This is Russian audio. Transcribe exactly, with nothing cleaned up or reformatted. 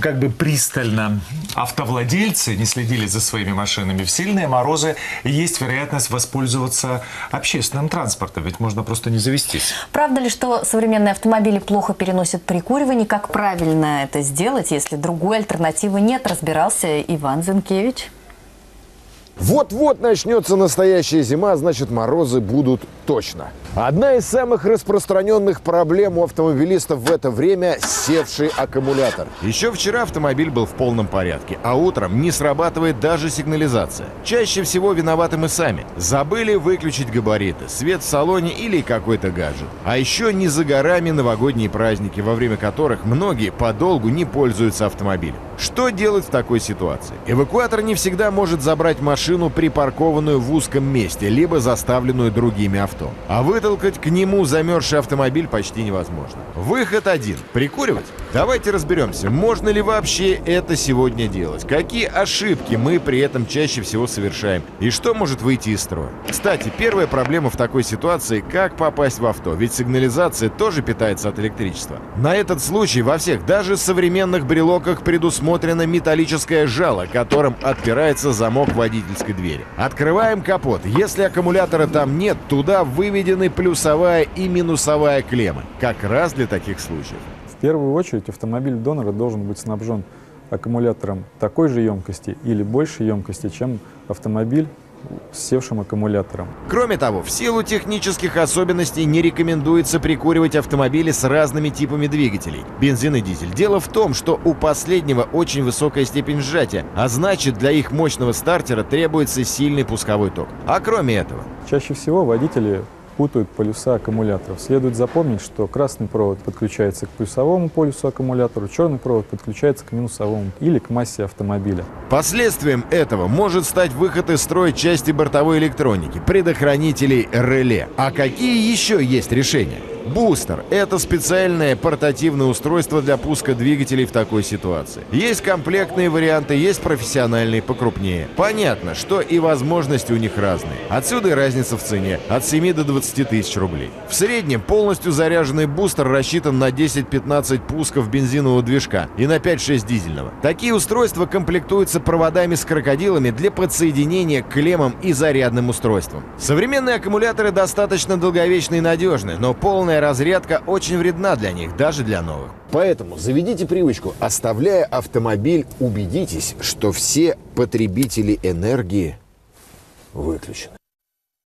как бы пристально автовладельцы не следили за своими машинами, в сильные морозы есть вероятность воспользоваться общественным транспортом, ведь можно просто не завестись. Правда ли, что современные автомобили плохо переносят прикуривание? Как правильно это сделать, если другой альтернативы нет, разбирался Иван Зинкевич. Вот-вот начнется настоящая зима, значит, морозы будут точно. Одна из самых распространенных проблем у автомобилистов в это время – севший аккумулятор. Еще вчера автомобиль был в полном порядке, а утром не срабатывает даже сигнализация. Чаще всего виноваты мы сами. Забыли выключить габариты, свет в салоне или какой-то гаджет. А еще не за горами новогодние праздники, во время которых многие подолгу не пользуются автомобилем. Что делать в такой ситуации? Эвакуатор не всегда может забрать машину, припаркованную в узком месте, либо заставленную другими авто. А вытолкать к нему замерзший автомобиль почти невозможно. Выход один – прикуривать. Давайте разберемся, можно ли вообще это сегодня делать, какие ошибки мы при этом чаще всего совершаем и что может выйти из строя. Кстати, первая проблема в такой ситуации – как попасть в авто, ведь сигнализация тоже питается от электричества. На этот случай во всех, даже современных брелоках предусмотрено металлическое жало, которым отпирается замок водительской двери. Открываем капот. Если аккумулятора там нет, туда выведены плюсовая и минусовая клеммы. Как раз для таких случаев. В первую очередь автомобиль донора должен быть снабжен аккумулятором такой же емкости или большей емкости, чем автомобиль с севшим аккумулятором. Кроме того, в силу технических особенностей не рекомендуется прикуривать автомобили с разными типами двигателей – бензин и дизель. Дело в том, что у последнего очень высокая степень сжатия, а значит, для их мощного стартера требуется сильный пусковой ток. А кроме этого, чаще всего водители путают полюса аккумуляторов. Следует запомнить, что красный провод подключается к плюсовому полюсу аккумулятора, черный провод подключается к минусовому или к массе автомобиля. Последствием этого может стать выход из строя части бортовой электроники, предохранителей реле. А какие еще есть решения? Бустер – это специальное портативное устройство для пуска двигателей в такой ситуации. Есть комплектные варианты, есть профессиональные покрупнее. Понятно, что и возможности у них разные. Отсюда и разница в цене – от семи до двадцати тысяч рублей. В среднем полностью заряженный бустер рассчитан на десять-пятнадцать пусков бензинового движка и на пять-шесть дизельного. Такие устройства комплектуются проводами с крокодилами для подсоединения к клеммам и зарядным устройствам. Современные аккумуляторы достаточно долговечны и надежны, но полная разрядка очень вредна для них, даже для новых. Поэтому заведите привычку, оставляя автомобиль, убедитесь, что все потребители энергии выключены.